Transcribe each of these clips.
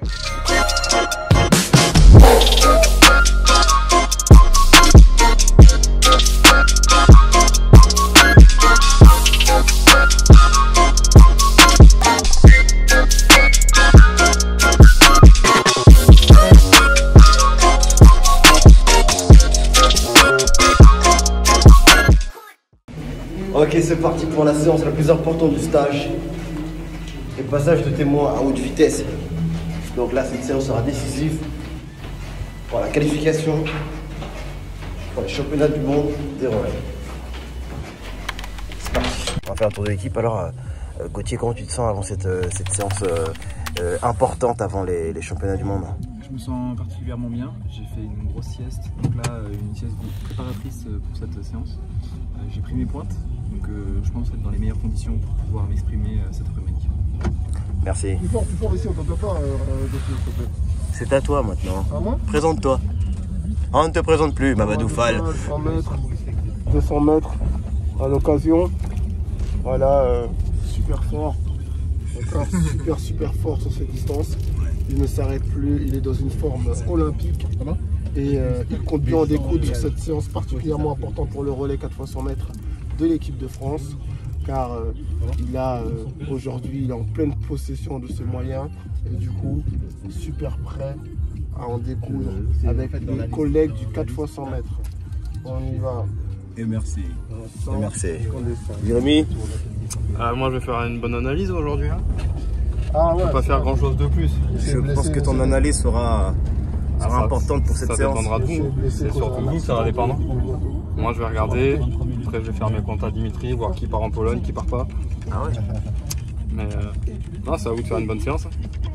Ok, c'est parti pour la séance la plus importante du stage. Le passage de témoins à haute vitesse. Donc là, cette séance sera décisive pour la qualification pour les championnats du monde des relais. C'est parti. On va faire un tour de l'équipe. Alors, Gauthier, comment tu te sens avant cette séance importante avant les championnats du monde? Je me sens particulièrement bien. J'ai fait une grosse sieste. Donc là, une sieste préparatrice pour cette séance. J'ai pris mes pointes. Donc je pense être dans les meilleures conditions pour pouvoir m'exprimer cet après-midi. Merci. Plus fort ici, on t'entend pas, s'il te plaît. C'est à toi maintenant. À moi? Présente-toi. On ne te présente plus, Mamadou Fall. 200 mètres à l'occasion. Voilà, super fort. Encore super fort sur cette distance. Il ne s'arrête plus, il est dans une forme olympique. Et il compte bien en découdre sur cette séance particulièrement importante pour le relais 4 x 100 mètres de l'équipe de France. Car il a aujourd'hui, il est en pleine possession de ce moyen. Et du coup, super prêt à en découdre avec les collègues du 4 x 100 mètres. On y va. Et merci. Et merci. Jérémy? Moi je vais faire une bonne analyse aujourd'hui. Hein. Ah ouais, je vais pas faire grand chose de plus. Je pense que ton analyse sera importante pour cette séance. Ça dépendra de vous. C'est surtout vous que ça va dépendre. Moi je vais regarder. Après je vais faire mes comptes à Dimitri, voir qui part en Pologne, qui part pas. Ah ouais. Mais non, c'est à vous de faire une bonne séance.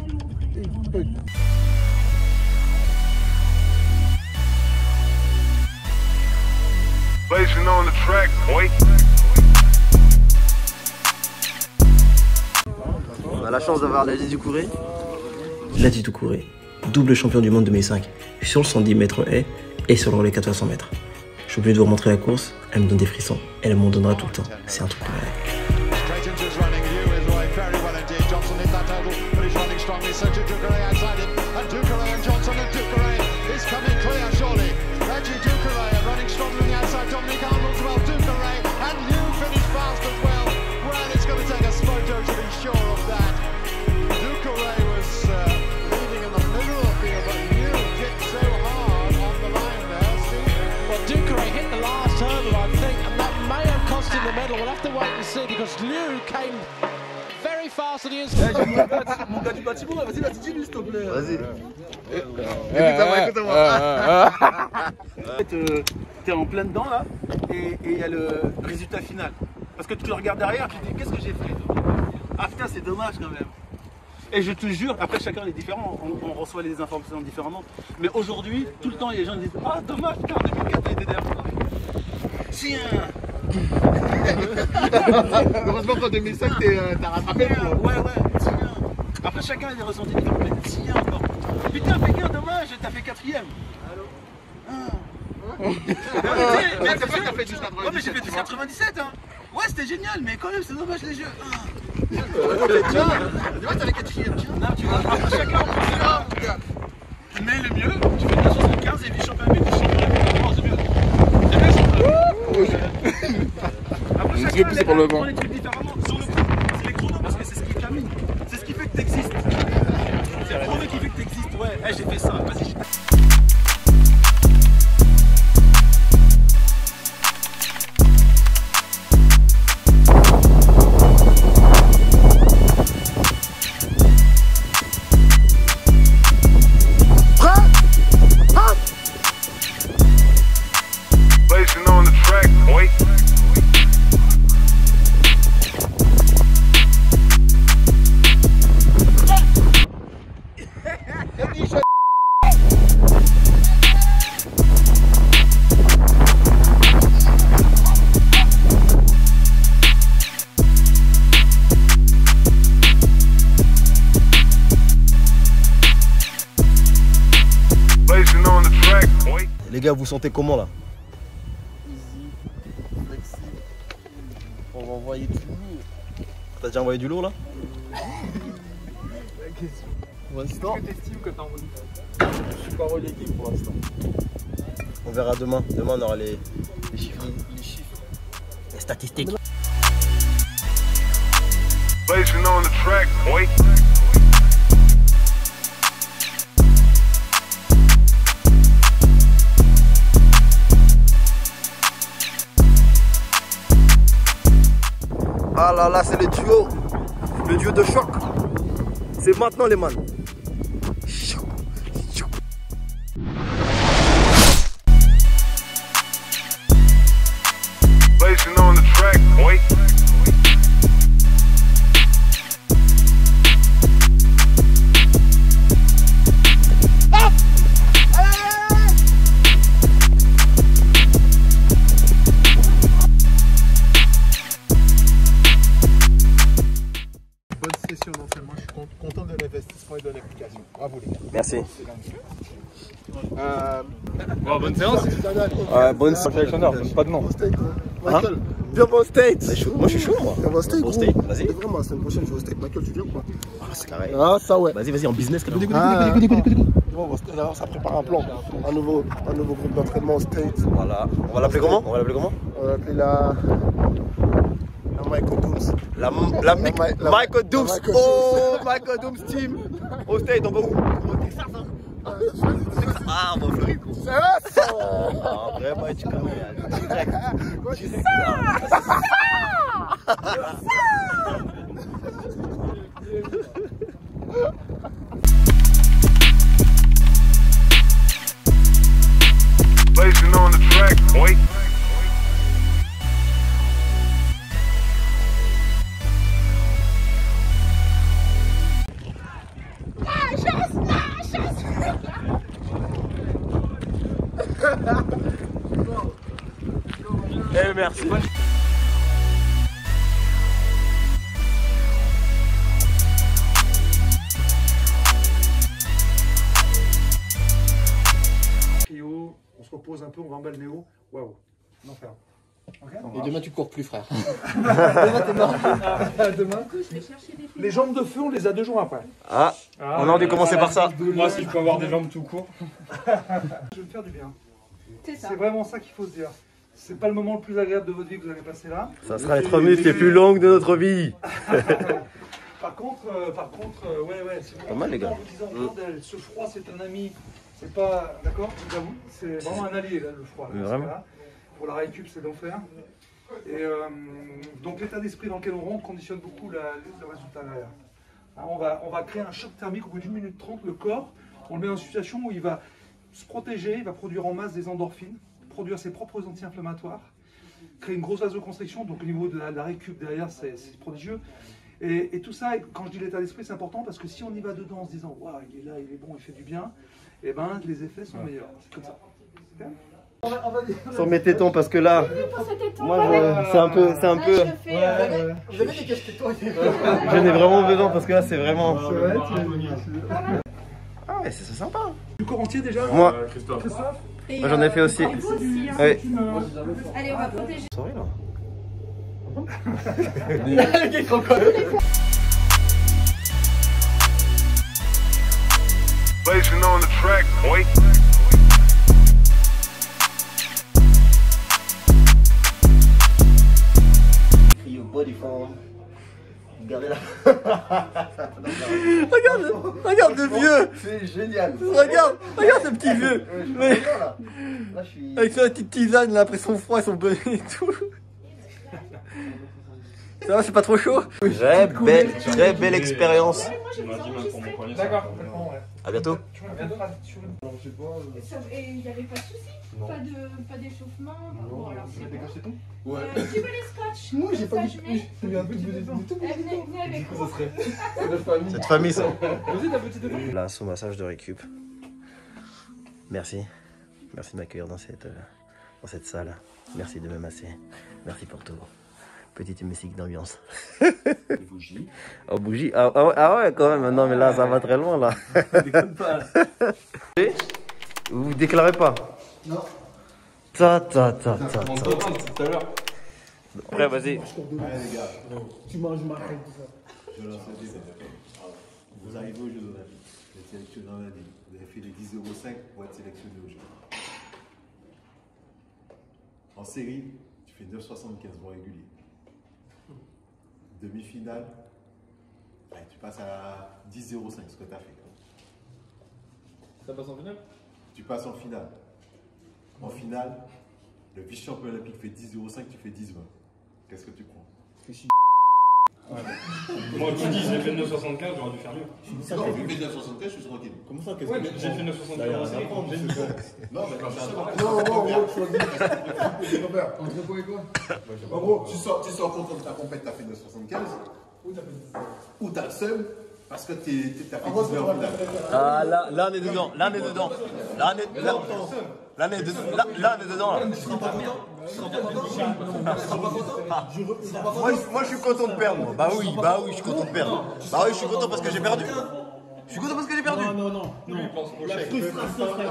On a la chance d'avoir Ladji Doucouré. Ladji Doucouré, double champion du monde 2005 sur le 110 mètres haies et sur le relais 4 x 100 mètres. Je suis obligé de vous remontrer la course, elle me donne des frissons, elle m'en donnera tout le temps. C'est un truc de malade. We'll have to wait and see because Liu came very fast and he is. Mon gars du bâtiment, vas-y, dis-lui s'il te plaît. Vas-y. T'es en plein dedans là, et il y a le résultat final. Parce que tu le regardes derrière, tu te dis qu'est-ce que j'ai fait? Ah putain, c'est dommage quand même. Et je te jure, après chacun est différent, on reçoit les informations différemment. Mais aujourd'hui, tout le temps, les gens disent ah dommage, putain, en 2004 t'as été derrière moi. Tiens. Heureusement qu'en 2005, t'as rattrapé le coup. Ouais, tiens. Après, chacun a des ressentis différents, mais tiens encore. Putain, Pékin, dommage, t'as fait 4ème. Allô? Mais c'est pas que t'as fait 10,97. Ouais, mais j'ai fait 10,97, hein. Ouais, c'était génial, mais quand même, c'est dommage les jeux. Tiens, tu vois, t'as fait 4ème, tiens. Non, tu vois, après, chacun en prend là. Mais le mieux, tu fais 2,75 et vice-champion avec des champions. C'est mieux. Après chacun prend les trucs différemment. Sur le coup, c'est les chronos parce que c'est ce qui termine. C'est ce qui fait que t'existes. C'est le chrono qui fait que t'existes. Ouais, hey, j'ai fait ça. Vas-y. Les gars, vous sentez comment là? Easy, flexible. On va envoyer du lourd. T'as déjà envoyé du lourd là? Pour l'instant, Qu'est-ce que t'estimes que t'as envie? je suis pas relégué pour l'instant. On verra demain. Demain, on aura les chiffres. Les chiffres. Les statistiques. Blazing on the track, boy. Ah là là, c'est le duo de choc. C'est maintenant les man. Blazing on the track, boy. Bonne session d'entraînement, je suis content de l'investissement et de l'implication. Bravo les gars. Merci. Bon, bonne séance. Bonne Alexander, donne pas de nom. Bon steak, Michael, bien bon steak. Moi, je suis chaud, moi. Bien bon steak, Bon steak, vas-y. Vraiment, la semaine prochaine, je vais au steak. Michael, tu viens ou quoi? Ah, c'est carré. Ah, ça ouais. Vas-y, en business. Ah, bon, alors, ça prépare un plan. Un nouveau groupe d'entraînement au States. Voilà. On va l'appeler comment? On va l'appeler la Michael Dooms. La Michael Dooms. Michael Dooms. Oh, Michael Dooms team. Au State, on va où? Ah, on va en Floride. C'est vrai, ça. Ah, vraiment, tu connais. Blazing on the track, boy. Eh, merci. Cryo, on se repose un peu, on va en bas le néo. Waouh, l'enfer. Okay. Et demain, tu cours plus, frère. Demain, les jambes de feu, on les a 2 jours après. Ah, on a dû commencer par ça. Moi, si je peux avoir des jambes tout court. Je vais me faire du bien. C'est vraiment ça qu'il faut se dire. C'est pas le moment le plus agréable de votre vie que vous allez passer là. Ça sera les 3 minutes les plus longues de notre vie. Par contre, ouais, c'est Pas mal, les gars. Bordel, ce froid, c'est un ami. C'est pas, d'accord, j'avoue, c'est vraiment un allié là, le froid. Mais vraiment. Là. Pour la récup, c'est l'enfer. Et donc l'état d'esprit dans lequel on rentre conditionne beaucoup le résultat derrière. Hein, on va créer un choc thermique au bout d'1 minute 30. Le corps, on le met dans une situation où il va se protéger, il va produire en masse des endorphines, produire ses propres anti-inflammatoires, créer une grosse vasoconstriction. Donc au niveau de la récup derrière, c'est prodigieux. Et tout ça, quand je dis l'état d'esprit, c'est important parce que si on y va dedans en se disant waouh, il est là, il est bon, il fait du bien, et ben les effets sont meilleurs. C'est comme ça. Okay. Sans mes tétons parce que là, moi c'est un peu. J'en ai vraiment besoin parce que là c'est vraiment. Ah ouais, c'est sympa. Du corps entier déjà. Moi, Christophe. Moi j'en ai fait aussi. Vous aussi, hein. Ouais. Allez, on va protéger. Sorry là. Blazing on the track, boy. Cryo body form. Regardez là. Regarde le vieux. C'est génial. Regarde ce petit vieux. Mais... Avec sa petite tisane là, après son froid et son bonnet et tout. Ça va, c'est pas trop chaud? Très belle expérience. D'accord. À bientôt. Et il n'y avait pas de soucis, pas d'échauffement. Bon, alors c'est bon. Ouais. Tu veux les scotch? Moi, j'ai pas dit. Venez avec moi. Cette famille, ça. Là, son massage de récup. Merci. Merci de m'accueillir dans cette salle. Merci de me masser. Merci pour tout. Petite musique d'ambiance. Bougie. Oh, bougie. Ah ouais, quand même. Non, mais là, ça va très loin, là. Déconne pas. Vous déclarez pas? Non. Tout à l'heure. Après, vas-y. Tu manges ma crème, tout ça. Vous arrivez au jeu de être sélectionné en année. Vous avez fait les 10,05 pour être sélectionné au jeu. En série, tu fais 9,75 voix régulier. Demi-finale, ouais, tu passes à 10,05, ce que tu as fait. Ça passe en finale? Tu passes en finale. En finale, le vice-champion olympique fait 10,05, tu fais 10,20. Qu'est-ce que tu prends? Moi, tu dis, j'ai fait 9,75, j'aurais dû faire mieux. Non, j'ai fait 9,75, je suis tranquille. Comment ça? Qu'est-ce Ouais, que mais j'ai fait 9,75 aussi. Non, mais quand Non, en gros, tu sors content de ta compète, t'as fait 9,75. Ou t'as le seum parce que t'as fait 10 heures en finale. Ah là on est dedans, là on est dedans. Là on est dedans. Là on est dedans. Là. Moi je suis content de perdre. Moi. Bah oui, je suis content de perdre. Bah oui, je suis content parce que j'ai perdu. Je suis content parce que j'ai perdu. Non. La frustration, frère.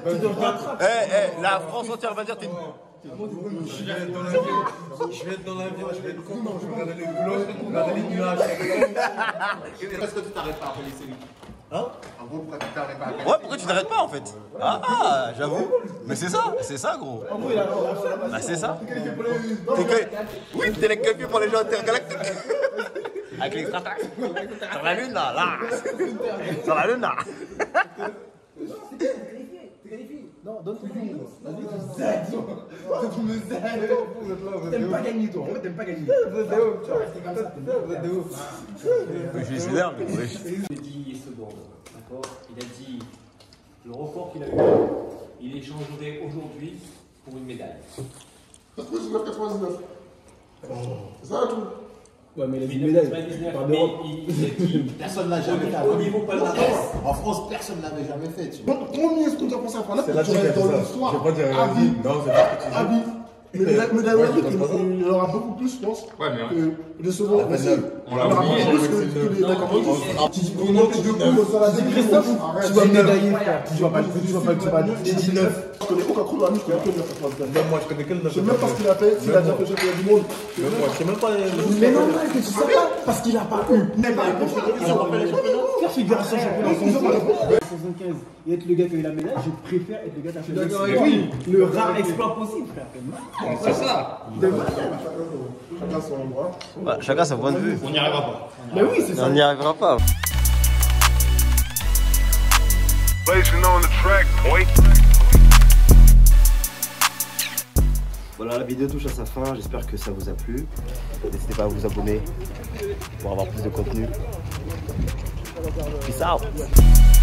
La France entière va dire t'es. Je vais être dans l'avion, je vais être content, je vais regarder les glows, regarder les nuages. Est-ce que tu t'arrêtes pas après les séries? Hein? En gros, pourquoi tu t'arrêtes pas après? Ouais, pourquoi tu t'arrêtes pas en fait? J'avoue. Mais c'est ça gros. Bah c'est ça. Oui, t'es les qualifiés pour les jeux intergalactiques. Avec l'extraterrestre. Sur la lune là. Sur la lune là. Non, donne-toi du monde. Vas-y, tu me zèles. T'aimes pas gagner, toi. En fait, t'aimes pas gagner. Vous êtes de ouf. Tu vas rester comme ça. Vous êtes de ouf. Je suis énervé. Il a dit secondes, d'accord? Il a dit le record qu'il a eu, il échangerait aujourd'hui pour une médaille. 99,99. C'est ça le truc? Ouais, mais il a dit 99, mais il a dit Personne n'a jamais fait. au niveau palmarès. En France, personne ne l'avait jamais fait. Combien est-ce qu'on doit penser à faire là? C'est la Chine qui a fait ça. Je vais pas dire Avis. Non, c'est pas ce que tu dis. Avis. Mais médaille olympique, il aura beaucoup plus, je pense. Ouais, mais que le second. on l'a oublié. Tu dis qu'on manque de coups sur la vie, Christophe. Tu vas médailler, frère. Tu vas pas. J'ai dit 9. Je connais aucun coup dans la vie, je connais que 9. Même moi, je connais que le 9. Je sais même pas ce qu'il a fait, s'il a déjà fait championnat du monde. Même moi, je sais même pas. Mais normal que tu sais pas, parce qu'il a pas eu. Il a pas fait les championnats. Faire figuration championnat 75 et être le gars qui a eu la médaille, je préfère être le gars qui a fait la médaille. Oui, le rare exploit possible, frère. C'est ça. Chacun son endroit. Chacun son point de vue. On n'y arrivera pas. Mais oui, c'est ça. On n'y arrivera pas. Blazing on the track, boy. Voilà, la vidéo touche à sa fin, j'espère que ça vous a plu. N'hésitez pas à vous abonner pour avoir plus de contenu. Peace out.